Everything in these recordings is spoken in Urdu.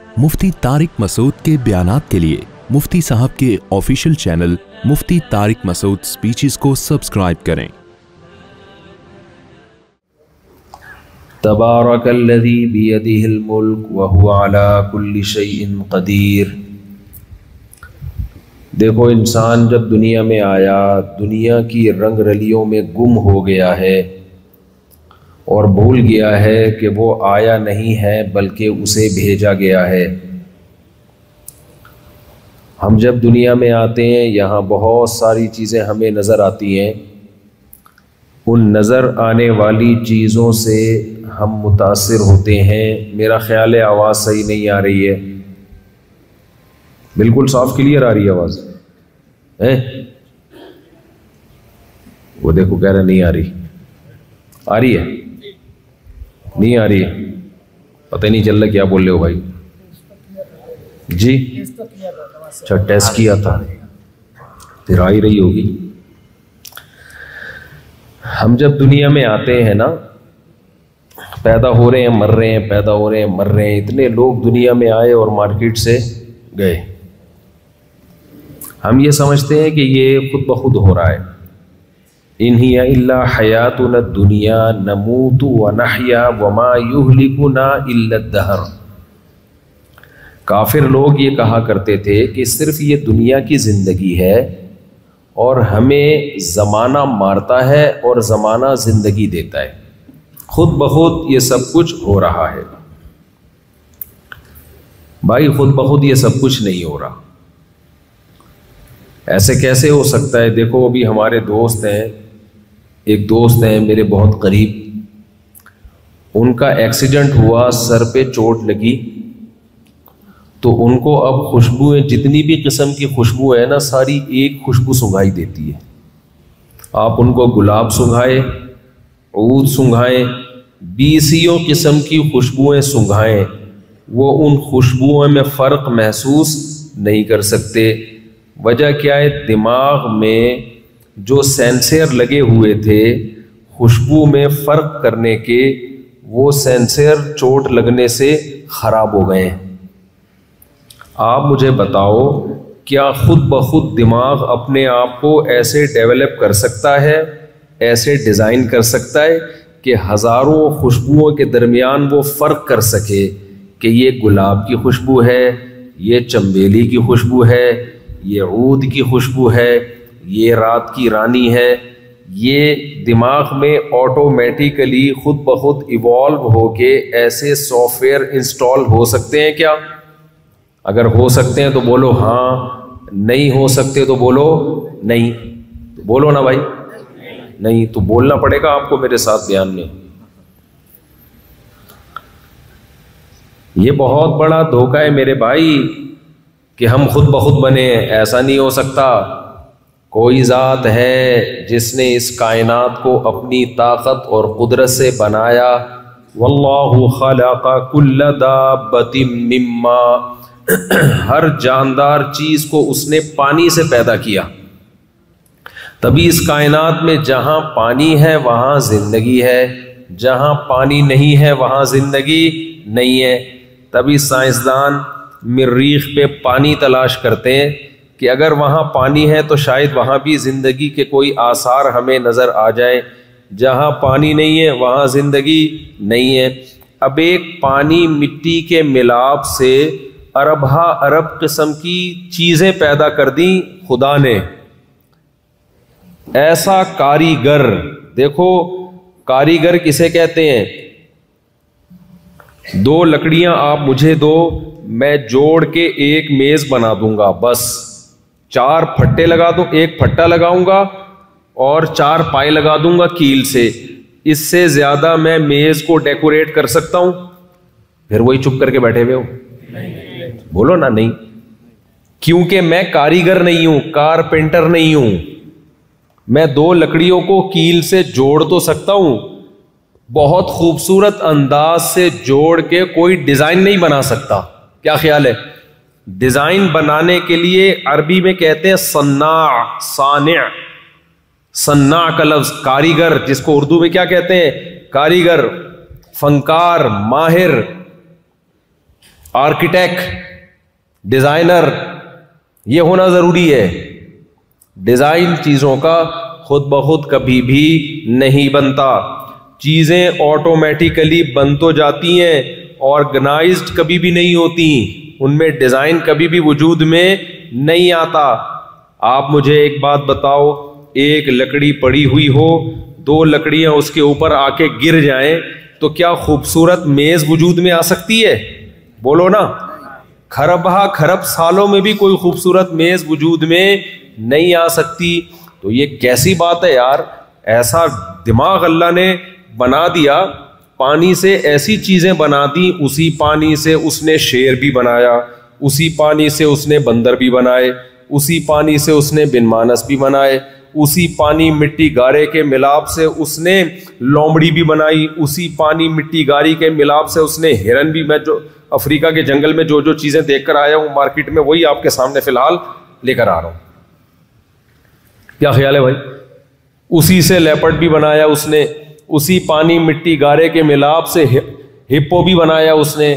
मुफ्ती तारिक मसूद के बयानात के लिए मुफ्ती साहब के official channel Mufti Tariq Masood speeches को सब्सक्राइब करें। तबारकल्लज़ी बियदिहिल मुल्क व हुवा अला कुल्लि शैइन क़दीर। देखो, इंसान जब दुनिया में आया, दुनिया की रंग रलियों में गुम हो गया है और भूल गया है कि वो आया नहीं है बल्कि उसे भेजा गया है। हम जब दुनिया में आते हैं, यहाँ बहुत सारी चीज़ें हमें नज़र आती हैं। उन नज़र आने वाली चीज़ों से हम मुतासिर होते हैं। मेरा ख्याल है आवाज़ सही नहीं आ रही है। बिल्कुल साफ क्लियर आ रही है आवाज़ है? वो देखो कह रहा नहीं आ रही। आ रही है? नहीं आ रही है? पता ही नहीं चल रहा क्या बोल रहे हो भाई जी। अच्छा, टेस्ट किया था, फिर आ ही रही होगी। हम जब दुनिया में आते हैं ना, पैदा हो रहे हैं मर रहे हैं, पैदा हो रहे हैं मर रहे हैं। इतने लोग दुनिया में आए और मार्केट से गए। हम ये समझते हैं कि ये खुद ब खुद हो रहा है। इन हिया इल्ला हयातुना दुनिया नमूतु व नहया वमा युहलिकुना इल्ला दहर। काफिर लोग ये कहा करते थे कि सिर्फ ये दुनिया की ज़िंदगी है और हमें ज़माना मारता है और ज़माना ज़िंदगी देता है। खुद ब खुद ये सब कुछ हो रहा है। भाई, खुद ब खुद ये सब कुछ नहीं हो रहा। ऐसे कैसे हो सकता है? देखो, अभी हमारे दोस्त हैं, एक दोस्त हैं मेरे बहुत करीब, उनका एक्सीडेंट हुआ, सर पे चोट लगी, तो उनको अब खुशबुएं, जितनी भी किस्म की खुशबू है ना, सारी एक खुशबू सुंघाई देती है। आप उनको गुलाब सुंघाएं, ऊद सुंघाएं, 20 किस्म की खुशबुएं सुंघाएं, वो उन खुशबुओं में फ़र्क महसूस नहीं कर सकते। वजह क्या है? दिमाग में जो सेंसर लगे हुए थे खुशबू में फ़र्क करने के, वो सेंसर चोट लगने से ख़राब हो गए हैं। आप मुझे बताओ, क्या खुद ब खुद दिमाग अपने आप को ऐसे डेवलप कर सकता है, ऐसे डिज़ाइन कर सकता है कि हज़ारों खुशबुओं के दरमियान वो फ़र्क कर सके कि ये गुलाब की खुशबू है, ये चंबेली की खुशबू है, ये ऊद की खुशबू है, ये रात की रानी है? ये दिमाग में ऑटोमेटिकली खुद ब खुद इवॉल्व होके ऐसे सॉफ्टवेयर इंस्टॉल हो सकते हैं क्या? अगर हो सकते हैं तो बोलो हाँ, नहीं हो सकते तो बोलो नहीं। तो बोलो ना भाई, नहीं तो बोलना पड़ेगा आपको मेरे साथ बयान में। ये बहुत बड़ा धोखा है मेरे भाई कि हम खुद ब खुद बने। ऐसा नहीं हो सकता। कोई ज़ात है जिसने इस कायनात को अपनी ताकत और कुदरत से बनाया। वल्लाहु खलक़ा कुल्ला दाब्बतिम मिम्मा। हर जानदार चीज़ को उसने पानी से पैदा किया। तभी इस कायनात में जहाँ पानी है वहाँ ज़िंदगी है, जहाँ पानी नहीं है वहाँ ज़िंदगी नहीं है। तभी साइंसदान मरीख पे पानी तलाश करते हैं कि अगर वहाँ पानी है तो शायद वहाँ भी ज़िंदगी के कोई आसार हमें नज़र आ जाए। जहाँ पानी नहीं है वहाँ ज़िंदगी नहीं है। अब एक पानी मिट्टी के मिलाप से अरबहा अरब किस्म की चीज़ें पैदा कर दी खुदा ने। ऐसा कारीगर, देखो कारीगर किसे कहते हैं? 2 लकड़ियां आप मुझे दो, मैं जोड़ के एक मेज बना दूंगा। बस 4 फट्टे लगा दो, एक फट्टा लगाऊंगा और 4 पाए लगा दूंगा कील से। इससे ज्यादा मैं मेज को डेकोरेट कर सकता हूं? फिर वही चुप करके बैठे हुए हो, बोलो ना नहीं। क्योंकि मैं कारीगर नहीं हूं, कारपेंटर नहीं हूं। मैं 2 लकड़ियों को कील से जोड़ तो सकता हूं, बहुत खूबसूरत अंदाज से जोड़ के कोई डिजाइन नहीं बना सकता। क्या ख्याल है? डिजाइन बनाने के लिए अरबी में कहते हैं सन्ना, सानिअ। सन्ना का लफ्ज कारीगर, जिसको उर्दू में क्या कहते हैं? कारीगर, फनकार, माहिर। آرکیٹیکٹ, ڈیزائنر, یہ ہونا ضروری ہے. ڈیزائن چیزوں کا خود بخود کبھی بھی نہیں بنتا. چیزیں آٹومیٹیکلی بن تو جاتی ہیں, آرگنائزڈ کبھی بھی نہیں ہوتی, ان میں ڈیزائن کبھی بھی وجود میں نہیں آتا. آپ مجھے ایک بات بتاؤ, ایک لکڑی پڑی ہوئی ہو, 2 لکڑیاں اس کے اوپر آ کے گر جائیں تو کیا خوبصورت میز وجود میں آ سکتی ہے؟ بولو نا. کھرب سالوں میں بھی کوئی خوبصورت میز وجود میں نہیں آ سکتی. تو یہ کیسی بات ہے یار؟ ایسا دماغ اللہ نے بنا دیا, پانی سے ایسی چیزیں بنا دی, اسی پانی سے اس نے شیر بھی بنایا, اسی پانی سے اس نے بندر بھی بنائے, اسی پانی سے اس نے بن مانس بھی بنائے, اسی پانی مٹی گارے کے ملاپ سے اس نے لومڑی بھی بنائی, اسی پانی مٹی گاری کے ملاپ سے اس نے ہرن بھی. میں جو افریقہ کے جنگل میں جو چیزیں دیکھ کر آیا ہوں مارکیٹ میں, وہی آپ کے سامنے فی الحال لے کر آ رہا ہوں. کیا خیال ہے بھائی؟ اسی سے لیپرڈ بھی بنایا اس نے, اسی پانی مٹی گارے کے ملاپ سے ہپو بھی بنایا اس نے,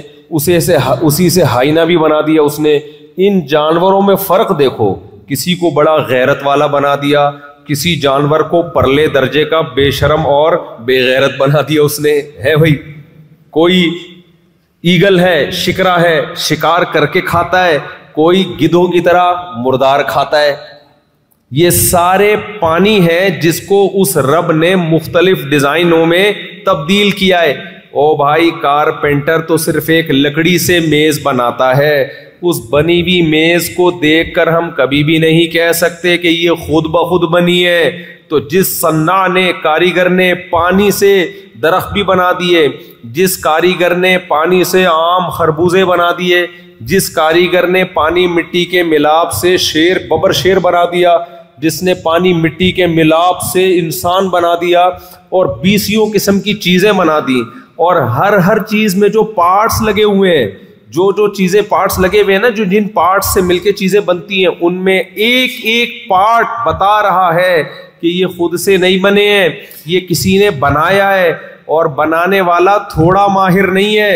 اسی سے ہائینا بھی بنا دیا اس نے. ان جانوروں میں فرق دیکھو, کسی کو بڑا غیرت والا بنا دیا, کسی جانور کو پرلے درجے کا بے شرم اور بے غیرت بنا دیا اس نے. ہے بھائی, کوئی ایگل ہے, شکرا ہے, شکار کر کے کھاتا ہے, کوئی گدھوں کی طرح مردار کھاتا ہے. یہ سارے پانی ہے جس کو اس رب نے مختلف ڈیزائنوں میں تبدیل کیا ہے. او بھائی, کارپینٹر تو صرف ایک لکڑی سے میز بناتا ہے, اس بنی ہوئی میز کو دیکھ کر ہم کبھی بھی نہیں کہہ سکتے کہ یہ خود بخود بنی ہے. تو جس صناع نے, کاریگر نے پانی سے درخت بھی بنا دیے, جس کاریگر نے پانی سے آم خربوزے بنا دیے, جس کاریگر نے پانی مٹی کے ملاپ سے ببر شیر بنا دیا, جس نے پانی مٹی کے ملاپ سے انسان بنا دیا, اور 20 قسم کی چیزیں بنا دی. اور ہر چیز میں جو پارٹس لگے ہوئے ہیں, جو چیزیں پارٹس لگے ہوئے ہیں نا, جن پارٹس سے مل کے چیزیں بنتی ہیں, ان میں ایک ایک پارٹ بتا رہا ہے کہ یہ خود سے نہیں بنے ہیں, یہ کسی نے بنایا ہے. اور بنانے والا تھوڑا ماہر نہیں ہے,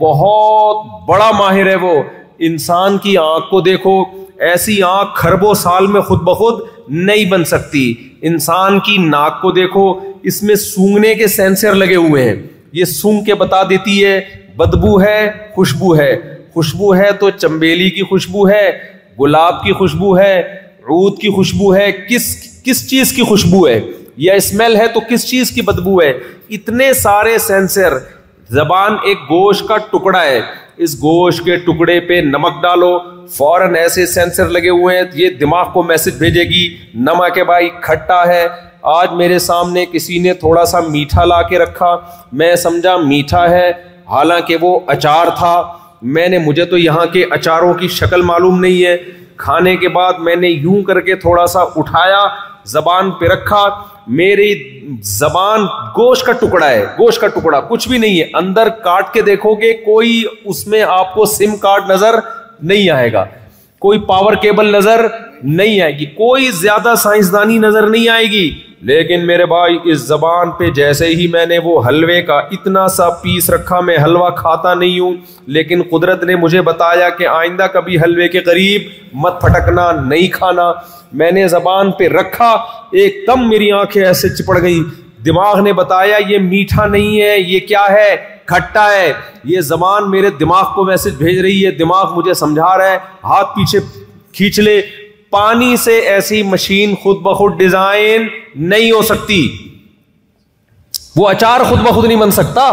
بہت بڑا ماہر ہے وہ. انسان کی آنکھ کو دیکھو, ایسی آنکھ کھربوں سال میں خود بخود نہیں بن سکتی. انسان کی ناک کو دیکھو, اس میں سونگنے کے سینسر لگے ہوئے ہیں, یہ سونگ کے بتا دیتی ہے بدبو ہے, خوشبو ہے. خوشبو ہے تو چنبیلی کی خوشبو ہے, گلاب کی خوشبو ہے, عود کی خوشبو ہے, کس چیز کی خوشبو ہے, یا اسمیل ہے تو کس چیز کی بدبو ہے. اتنے سارے سینسر. زبان ایک گوشت کا ٹکڑا ہے, اس گوشت کے ٹکڑے پہ نمک ڈالو, فوراً ایسے سینسر لگے ہوئے ہیں, یہ دماغ کو میسج بھیجے گی نمک ہے بھائی, کھٹا ہے. آج میرے سامنے کسی نے تھوڑا سا میٹھا لا کے رکھا, میں سمجھا میٹھا ہے, حالانکہ وہ اچار تھا. مجھے تو یہاں کے اچاروں کی شکل معلوم نہیں ہے. کھانے کے بعد میں نے یوں کر کے تھوڑا سا اٹھایا, زبان پہ رکھا, میری زبان گوشت کا ٹکڑا ہے, گوشت کا ٹکڑا, کچھ بھی نہیں ہے. اندر کاٹ کے دیکھو گے کوئی اس میں آپ کو سم کارڈ نظر نہیں آئے گا, کوئی پاور کیبل نظر نہیں آئے گی, کوئی زیادہ سائنسدانی نظر نہیں آئے گی. لیکن میرے بھائی, اس زبان پہ جیسے ہی میں نے وہ حلوے کا اتنا سا پیس رکھا, میں حلوہ کھاتا نہیں ہوں, لیکن قدرت نے مجھے بتایا کہ آئندہ کبھی حلوے کے قریب مت پھٹکنا, نہیں کھانا. میں نے زبان پہ رکھا, ایک دم میری آنکھیں ایسے چپڑ گئی. دماغ نے بتایا یہ میٹھا نہیں ہے, یہ کیا ہے, کھٹا ہے. یہ زبان میرے دماغ کو میسج بھیج رہی ہے, دماغ مجھے سمجھا رہا ہے ہاتھ پیچھے کھینچ لے. پانی سے ایسی مشین خود بخود ڈیزائن نہیں ہو سکتی. وہ اچار خود بخود نہیں بن سکتا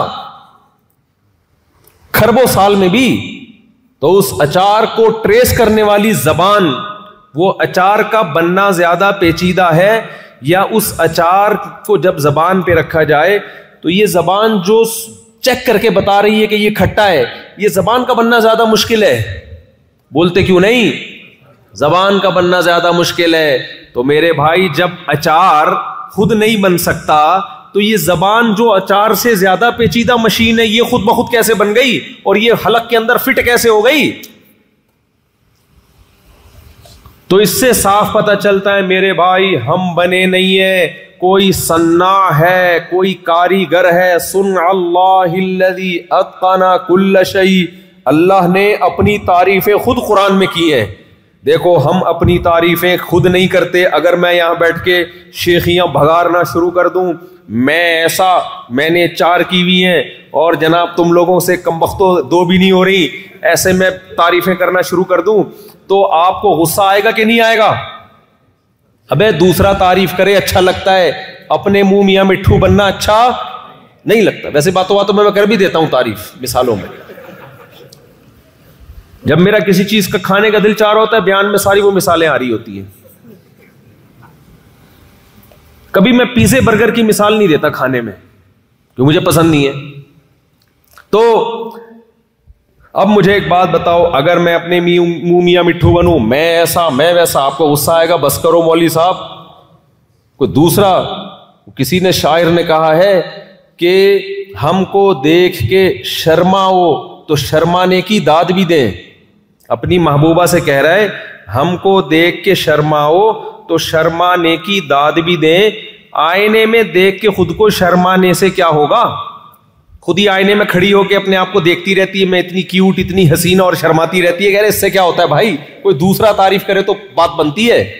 کھربوں سال میں بھی. تو اس اچار کو ٹریس کرنے والی زبان, وہ اچار کا بننا زیادہ پیچیدہ ہے, یا اس اچار کو جب زبان پہ رکھا جائے تو یہ زبان جو چیک کر کے بتا رہی ہے کہ یہ کھٹا ہے, یہ زبان کا بننا زیادہ مشکل ہے. بولتے کیوں نہیں؟ زبان کا بننا زیادہ مشکل ہے. تو میرے بھائی, جب اچار خود نہیں بن سکتا تو یہ زبان جو اچار سے زیادہ پیچیدہ مشین ہے, یہ خود بخود کیسے بن گئی, اور یہ حلق کے اندر فٹ کیسے ہو گئی؟ تو اس سے صاف پتہ چلتا ہے میرے بھائی, ہم بنے نہیں ہیں, کوئی صناع ہے, کوئی کاریگر ہے. صنع اللہ الذی اتقن کل شیء, اللہ نے اپنی تعریفیں خود قرآن میں کی ہیں. دیکھو ہم اپنی تعریفیں خود نہیں کرتے. اگر میں یہاں بیٹھ کے شیخیاں بھگارنا شروع کر دوں, میں ایسا, میں نے 4 کی ہوئی ہیں اور جناب تم لوگوں سے کم بختوں 2 بھی نہیں ہو رہی, ایسے میں تعریفیں کرنا شروع کر دوں تو آپ کو غصہ آئے گا کہ نہیں آئے گا؟ ابے دوسرا تعریف کرے اچھا لگتا ہے, اپنے منہ میاں مٹھو بننا اچھا نہیں لگتا. ویسے باتوں باتوں میں کر بھی دیتا ہوں تعریف مثالوں میں. جب میرا کسی چیز کا کھانے کا دل چاہ رہا ہوتا ہے, بیان میں ساری وہ مثالیں آ رہی ہوتی ہیں. کبھی میں پیزے برگر کی مثال نہیں دیتا کھانے میں, جو مجھے پسند نہیں ہے. تو اب مجھے ایک بات بتاؤ, اگر میں اپنے منہ میاں مٹھو بنوں, میں ایسا میں ویسا, آپ کو غصہ آئے گا؟ بس کرو مولوی صاحب. کوئی دوسرا, کسی نے شاعر نے کہا ہے کہ ہم کو دیکھ کے شرماؤ تو شرمانے کی داد بھی دیں. اپنی محبوبہ سے کہہ رہا ہے ہم کو دیکھ کے شرماؤ تو شرمانے کی داد بھی دیں. آئینے میں دیکھ کے خود کو شرمانے سے کیا ہوگا؟ خود ہی آئینے میں کھڑی ہو کے اپنے آپ کو دیکھتی رہتی ہے, میں اتنی کیوٹ, اتنی حسینہ, اور شرماتی رہتی ہے. کہہ رہے اس سے کیا ہوتا ہے بھائی؟ کوئی دوسرا تعریف کرے تو بات بنتی ہے.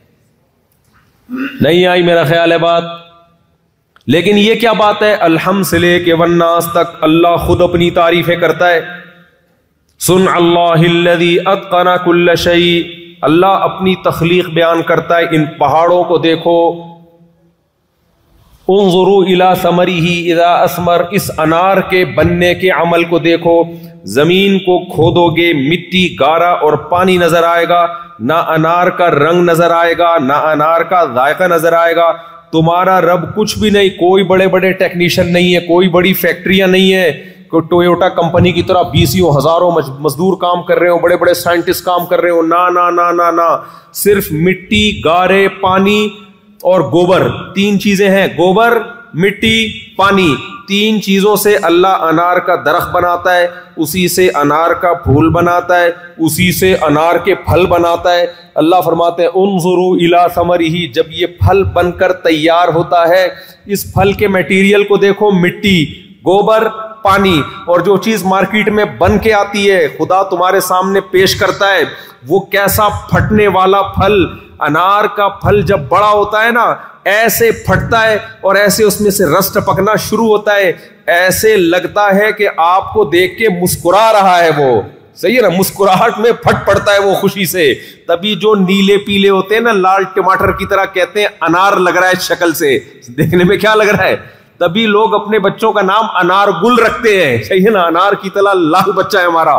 نہیں آئی میرا خیال ہے بات. لیکن یہ کیا بات ہے, الحمد سے لے کے والناس تک اللہ خود اپنی تعریفیں کرتا ہے. سن اللہ الذی اتقن کل شیء, اللہ اپنی تخلیق بیان کرتا ہے. ان پہاڑوں کو دیکھو, انظروا الی ثمرہ اذا اثمر, اس انار کے بننے کے عمل کو دیکھو. زمین کو کھودو گے, مٹی, گارا اور پانی نظر آئے گا, نہ انار کا رنگ نظر آئے گا, نہ انار کا ذائقہ نظر آئے گا. تمہارا رب کچھ بھی نہیں, کوئی بڑے بڑے ٹیکنیشین نہیں ہے, کوئی بڑی فیکٹریاں نہیں ہے, کوئی ٹویوٹا کمپنی کی طرح 20 ہزاروں مزدور کام کر رہے ہو, بڑے بڑے سائنٹسٹ کام کر رہے ہو. نہ نہ نہ نہ نہ, صرف مٹی, گارے, پانی اور گوبر, 3 چیزیں ہیں. گوبر, مٹی, پانی, 3 چیزوں سے اللہ انار کا درخت بناتا ہے, اسی سے انار کا پھول بناتا ہے, اسی سے انار کے پھل بناتا ہے. اللہ فرماتے ہیں انظروا الی ثمرہ, جب یہ پھل بن کر تیار ہوتا ہے, اس پھل کے میٹیریل کو دیکھو, مٹی, گوبر, پانی, اور جو چیز مارکیٹ میں بن کے آتی ہے خدا تمہارے سامنے پیش کرتا ہے, وہ کیسا پھٹنے والا پھل. انار کا پھل جب بڑا ہوتا ہے نا, ایسے پھٹتا ہے اور ایسے اس میں سے رس ٹپکنا شروع ہوتا ہے, ایسے لگتا ہے کہ آپ کو دیکھ کے مسکرا رہا ہے وہ. صحیح ہے نا, مسکراہٹ میں پھٹ پڑتا ہے وہ خوشی سے. تبھی جو نیلے پیلے ہوتے ہیں نا, لال ٹماٹر کی طرح, کہتے ہیں انار لگ رہا ہے شکل سے, دیکھنے میں کیا لگ رہا ہے. تبھی لوگ اپنے بچوں کا نام انار گل رکھتے ہیں. صحیح ہے نا, انار کی طرح لال بچہ ہے ہمارا.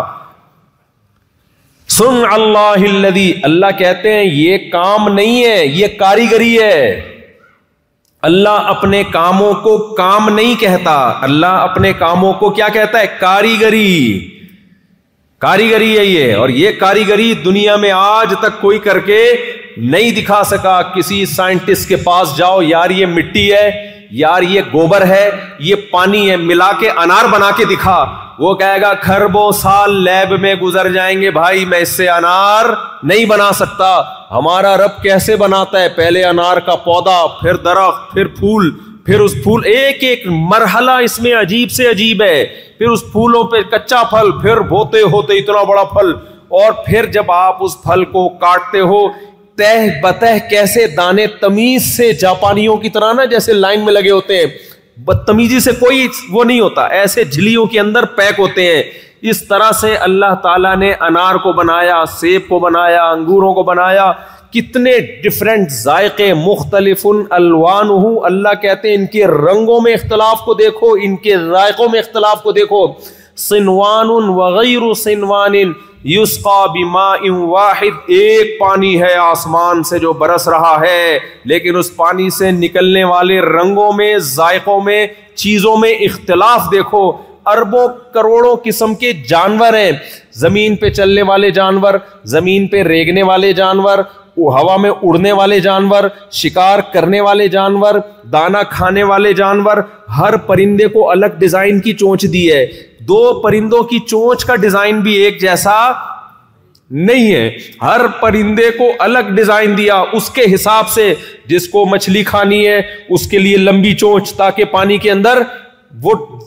سن اللہ الذی, اللہ کہتے ہیں یہ کام نہیں ہے, یہ کاریگری ہے. اللہ اپنے کاموں کو کام نہیں کہتا, اللہ اپنے کاموں کو کیا کہتا ہے؟ کاریگری. کاریگری ہے یہ, اور یہ کاریگری دنیا میں آج تک کوئی کر کے نہیں دکھا سکا. کسی سائنٹسٹ کے پاس جاؤ, یار یہ مٹی ہے, یار یہ گوبر ہے, یہ پانی ہے, ملا کے انار بنا کے دکھا. وہ کہے گا کھربوں سال لیب میں گزر جائیں گے بھائی, میں اس سے انار نہیں بنا سکتا. ہمارا رب کیسے بناتا ہے؟ پہلے انار کا پودا, پھر درخت, پھر پھول, پھر اس پھول, ایک ایک مرحلہ اس میں عجیب سے عجیب ہے. پھر اس پھولوں پہ کچا پھل, پھر ہوتے ہوتے اتنا بڑا پھل, اور پھر جب آپ اس پھل کو کاٹتے ہو, تہ بتہ کیسے دانے تمیز سے, جاپانیوں کی طرح نا, جیسے لائن میں لگے ہوتے ہیں, بدتمیزی سے کوئی وہ نہیں ہوتا, ایسے جھلیوں کے اندر پیک ہوتے ہیں. اس طرح سے اللہ تعالیٰ نے انار کو بنایا, سیب کو بنایا, انگوروں کو بنایا. کتنے ڈفرینٹ ذائقے, مختلف الوانہ. اللہ کہتے ہیں ان کے رنگوں میں اختلاف کو دیکھو, ان کے ذائقوں میں اختلاف کو دیکھو. صنوان وغیر صنوان یسقا بماء واحد, ایک پانی ہے آسمان سے جو برس رہا ہے, لیکن اس پانی سے نکلنے والے رنگوں میں, ذائقوں میں, چیزوں میں اختلاف دیکھو. اربوں کروڑوں قسم کے جانور ہیں, زمین پہ چلنے والے جانور, زمین پہ ریگنے والے جانور, ہوا میں اڑنے والے جانور, شکار کرنے والے جانور, دانا کھانے والے جانور. ہر پرندے کو الگ ڈیزائن کی چونچ دی ہے. 2 پرندوں کی چونچ کا ڈیزائن بھی ایک جیسا نہیں ہے, ہر پرندے کو الگ ڈیزائن دیا اس کے حساب سے. جس کو مچھلی کھانی ہے اس کے لیے لمبی چونچ, تاکہ پانی کے اندر وہ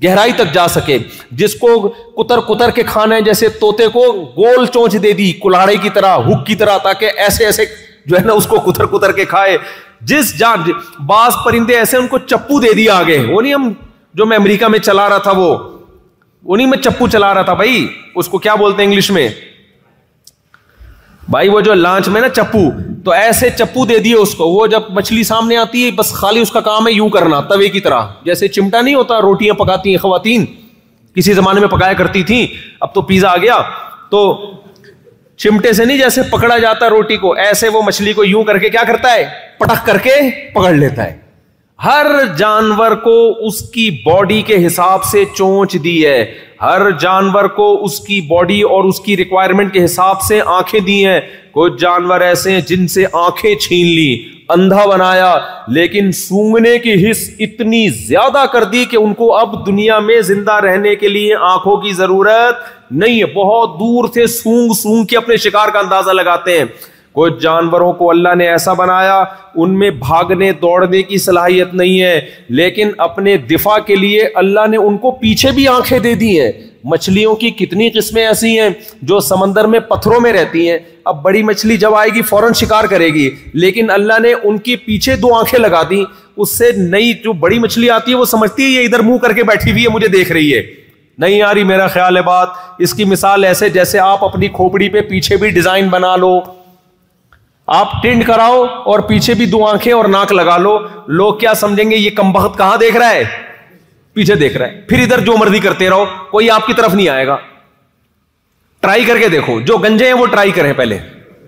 گہرائی تک جا سکے. جس کو کتر کتر کے کھانا ہے, جیسے طوطے کو گول چونچ دے دی کلاڑے کی طرح, ہک کی طرح, تاکہ ایسے ایسے جو ہے نا اس کو کتر کتر کے کھائے. جس جان بعض پرندے ایسے ان کو چپو دے دیا آگے. وہ نہیں ہم جو میں امریکہ میں چلا رہا تھا, وہ نہیں میں چپو چلا رہا تھا بھائی, اس کو کیا بولتے ہیں انگلش میں بھائی, وہ جو لانچ میں نا چپو, تو ایسے چپو دے دیے اس کو. وہ جب مچھلی سامنے آتی ہے بس خالی اس کا کام ہے یوں کرنا توے کی طرح, جیسے چمٹا نہیں ہوتا روٹیاں پکاتی ہیں خواتین, کسی زمانے میں پکایا کرتی تھیں, اب تو پیزا آ گیا, تو چمٹے سے نہیں جیسے پکڑا جاتا روٹی کو, ایسے وہ مچھلی کو یوں کر کے کیا کرتا ہے, پٹک کر کے پکڑ لیتا ہے. ہر جانور کو اس کی باڈی کے حساب سے چونچ دی ہے, ہر جانور کو اس کی باڈی اور اس کی ریکوائرمنٹ کے حساب سے آنکھیں دی ہیں. کچھ جانور ایسے ہیں جن سے آنکھیں چھین لی, اندھا بنایا, لیکن سونگنے کی حس اتنی زیادہ کر دی کہ ان کو اب دنیا میں زندہ رہنے کے لیے آنکھوں کی ضرورت نہیں ہے. بہت دور سے سونگ سونگ کے اپنے شکار کا اندازہ لگاتے ہیں. کچھ جانوروں کو اللہ نے ایسا بنایا ان میں بھاگنے دوڑنے کی صلاحیت نہیں ہے, لیکن اپنے دفاع کے لیے اللہ نے ان کو پیچھے بھی آنکھیں دے دی ہیں. مچھلیوں کی کتنی قسمیں ایسی ہیں جو سمندر میں پتھروں میں رہتی ہیں. اب بڑی مچھلی جب آئے گی فوراً شکار کرے گی, لیکن اللہ نے ان کی پیچھے 2 آنکھیں لگا دی. اس سے نئی جو بڑی مچھلی آتی ہے وہ سمجھتی ہے یہ ادھر منہ کر کے بیٹھی ہوئی ہے, مجھے دیکھ رہی ہے. نہیں آ رہی میرا خیال ہے بات. اس کی مثال ایسے جیسے آپ اپنی کھوپڑی پہ پیچھے بھی ڈیزائن بنا لو, آپ ٹنڈ کراؤ اور پیچھے بھی 2 آنکھیں اور ناک لگا لو, لوگ کیا سمجھیں گے, یہ کمبخت کہاں دیکھ رہا ہے, پیچھے دیکھ رہا ہے. پھر ادھر جو مرضی کرتے رہو, کوئی آپ کی طرف نہیں آئے گا. ٹرائی کر کے دیکھو, جو گنجے ہیں وہ ٹرائی کریں پہلے.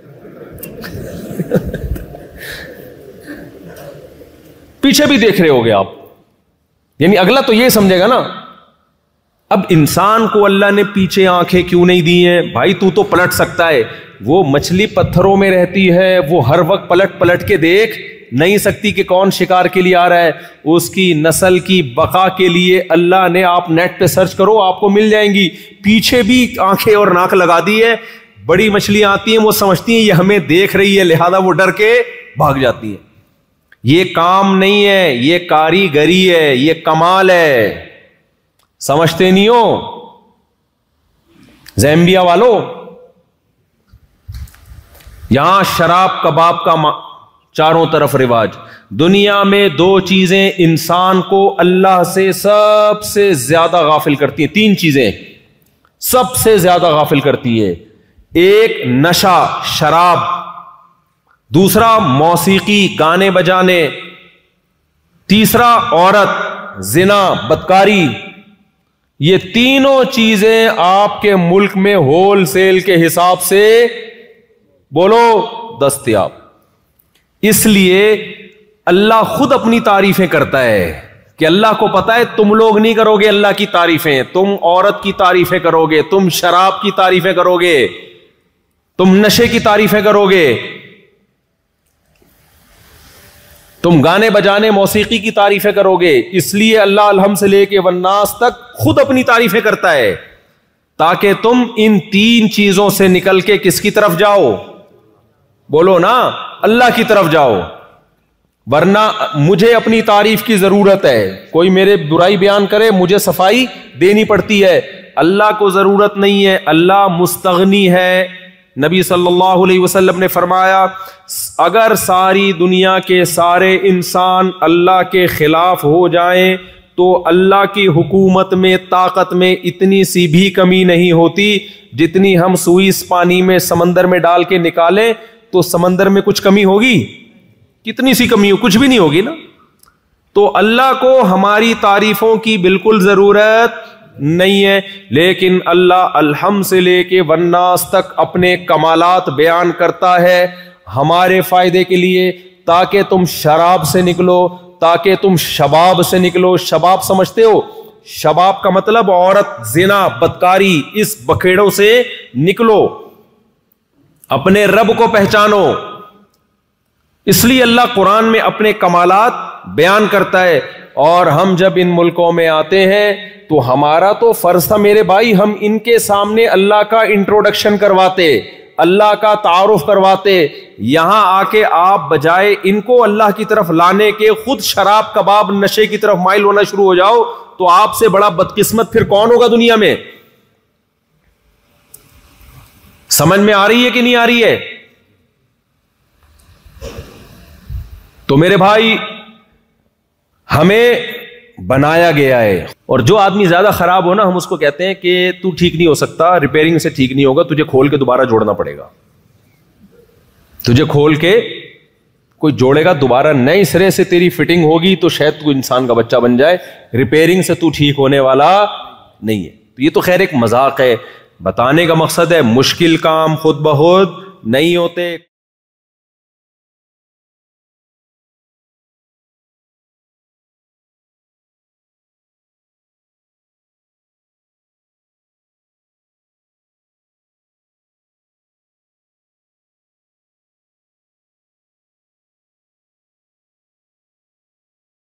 پیچھے بھی دیکھ رہے ہوگے آپ, یعنی اگلا تو یہ سمجھے گا نا. اب انسان کو اللہ نے پیچھے آنکھیں کیوں نہیں دی ہیں بھائی, تو پلٹ سکتا ہے. وہ مچھلی پتھروں میں رہتی ہے, وہ ہر وقت پلٹ پلٹ کے دیکھ نہیں سکتی کہ کون شکار کے لیے آ رہا ہے. اس کی نسل کی بقا کے لیے اللہ نے, آپ نیٹ پہ سرچ کرو آپ کو مل جائیں گی, پیچھے بھی آنکھیں اور ناک لگا دی ہے. بڑی مچھلیاں آتی ہیں وہ سمجھتی ہیں یہ ہمیں دیکھ رہی ہے, لہذا وہ ڈر کے بھاگ جاتی ہیں. یہ کام نہیں ہے, یہ کاریگری ہے, یہ کمال ہے. سمجھتے نہیں ہو زیمبیا والوں, یہاں شراب کباب کا چاروں طرف رواج. دنیا میں 2 چیزیں انسان کو اللہ سے سب سے زیادہ غافل کرتی ہیں, 3 چیزیں سب سے زیادہ غافل کرتی ہے. ایک نشہ شراب, دوسرا موسیقی گانے بجانے, تیسرا عورت زنا بدکاری. یہ تینوں چیزیں آپ کے ملک میں ہول سیل کے حساب سے بولو دستیاب. اس لیے اللہ خود اپنی تعریفیں کرتا ہے کہ اللہ کو پتا ہے تم لوگ نہیں کرو گے اللہ کی تعریفیں, تم عورت کی تعریفیں کرو گے, تم شراب کی تعریفیں کرو گے, تم نشے کی تعریفیں کرو گے, تم گانے بجانے موسیقی کی تعریفیں کرو گے. اس لیے اللہ الحمد سے لے کے والناس تک خود اپنی تعریفیں کرتا ہے تاکہ تم ان 3 چیزوں سے نکل کے کس کی طرف جاؤ, بولو نا, اللہ کی طرف جاؤ. ورنہ مجھے اپنی تعریف کی ضرورت ہے, کوئی میرے برائی بیان کرے مجھے صفائی دینی پڑتی ہے. اللہ کو ضرورت نہیں ہے, اللہ مستغنی ہے. نبی صلی اللہ علیہ وسلم نے فرمایا اگر ساری دنیا کے سارے انسان اللہ کے خلاف ہو جائیں تو اللہ کی حکومت میں طاقت میں اتنی سی بھی کمی نہیں ہوتی جتنی ہم سوئی اس پانی میں سمندر میں ڈال کے نکالیں تو سمندر میں کچھ کمی ہوگی, کتنی سی کمی ہو, کچھ بھی نہیں ہوگی نا. تو اللہ کو ہماری تعریفوں کی بالکل ضرورت نہیں ہے, لیکن اللہ الحمد سے لے کے والناس تک اپنے کمالات بیان کرتا ہے ہمارے فائدے کے لیے, تاکہ تم شراب سے نکلو, تاکہ تم شباب سے نکلو. شباب سمجھتے ہو, شباب کا مطلب عورت زنا بدکاری, اس بکھیڑوں سے نکلو, اپنے رب کو پہچانو. اس لیے اللہ قرآن میں اپنے کمالات بیان کرتا ہے. اور ہم جب ان ملکوں میں آتے ہیں تو ہمارا تو فرض تھا میرے بھائی, ہم ان کے سامنے اللہ کا انٹروڈکشن کرواتے, اللہ کا تعارف کرواتے یہاں آ کے آپ بجائے ان کو اللہ کی طرف لانے کے خود شراب کباب نشے کی طرف مائل ہونا شروع ہو جاؤ تو آپ سے بڑا بدقسمت پھر کون ہوگا دنیا میں؟ سمجھ میں آ رہی ہے کہ نہیں آ رہی ہے؟ تو میرے بھائی ہمیں بنایا گیا ہے، اور جو آدمی زیادہ خراب ہو نا ہم اس کو کہتے ہیں کہ تو ٹھیک نہیں ہو سکتا، ریپیئرنگ سے ٹھیک نہیں ہوگا، تجھے کھول کے دوبارہ جوڑنا پڑے گا، تجھے کھول کے کوئی جوڑے گا دوبارہ، نئے سرے سے تیری فٹنگ ہوگی تو شاید تو انسان کا بچہ بن جائے، ریپیئرنگ سے تو ٹھیک ہونے والا نہیں ہے۔ تو یہ تو خیر ایک مذاق ہے، بتانے کا مقصد ہے مشکل کام خود بخود نہیں ہوتے۔